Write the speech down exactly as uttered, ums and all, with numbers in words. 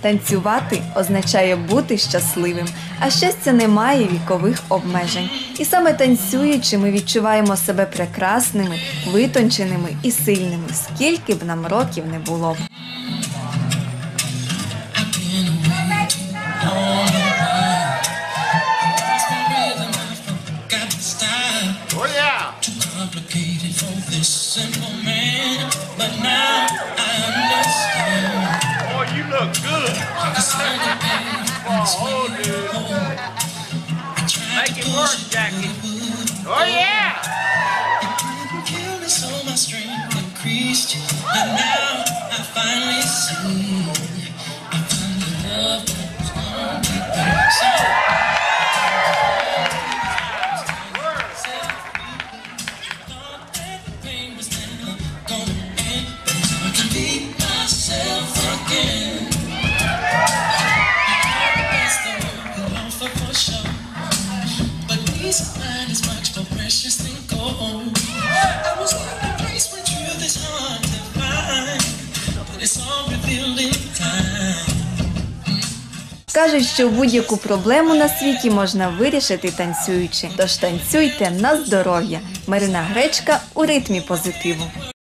Танцювати означає бути щасливим, а щастя не має вікових обмежень. І саме танцюючи ми відчуваємо себе прекрасними, витонченими і сильними, скільки б нам років не було. Look good. Oh, dude. Make it work, Jackie. Oh, yeah. So my strength increased, and now I finally see I found the love that was gonna be there. So thought that the pain was never gonna end, so I can be myself again. Кажуть, що будь-яку проблему на світі можна вирішити танцюючи. Тож танцюйте на здоров'я. Марина Гречка у ритмі позитиву.